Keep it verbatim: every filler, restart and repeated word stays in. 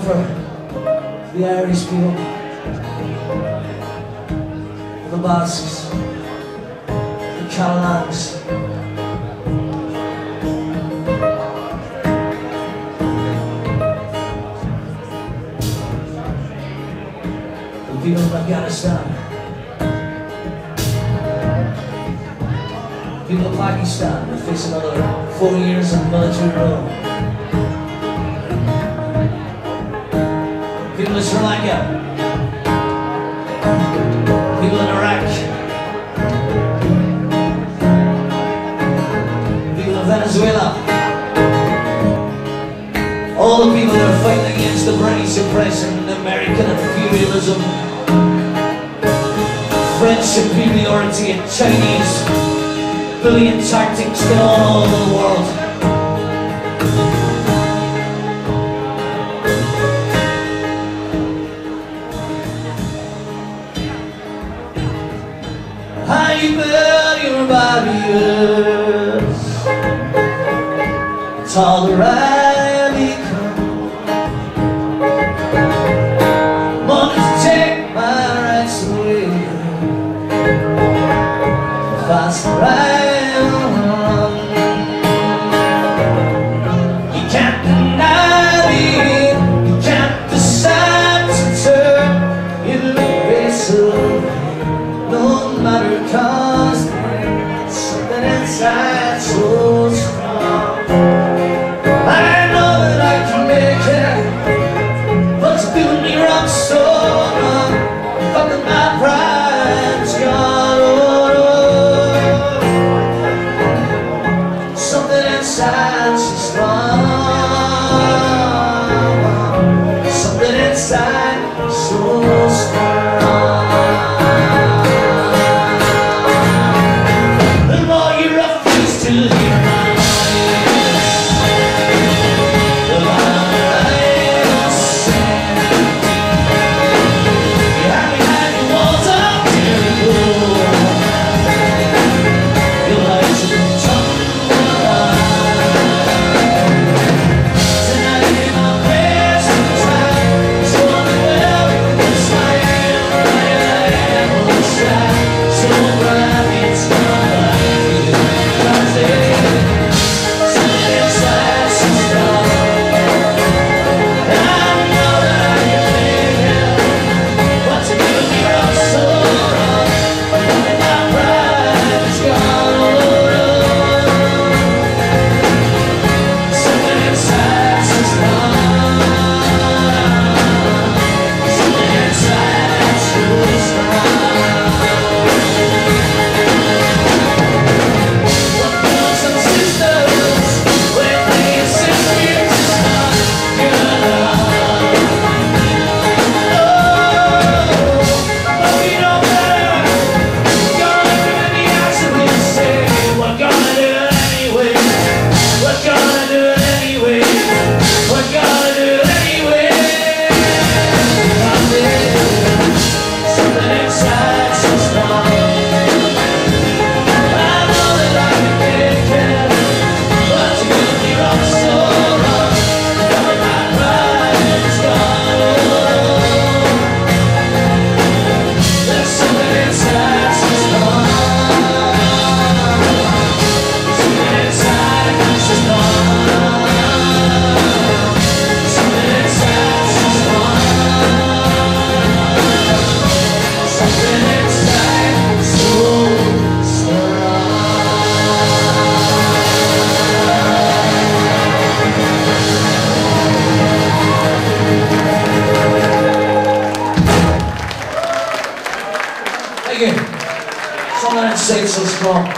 for the Irish people, the Basques, the Catalans, the people of Afghanistan, the people of Pakistan who face another four years of military rule. People in Sri Lanka, people in Iraq, people in Venezuela, all the people that are fighting against the British oppression and American imperialism, French superiority and Chinese bullying tactics going on all over the world. How you build your barriers, it's all the right become. Want to take my rights away, fast right on. You can't deny me, you can't decide to turn your face away. No matter, cause there's something inside so strong. I know that I can make it, but it's doing me wrong so wrong. Fucking my pride's gone. Oh, something inside so strong. Something inside so strong. Thank you. Something inside so strong.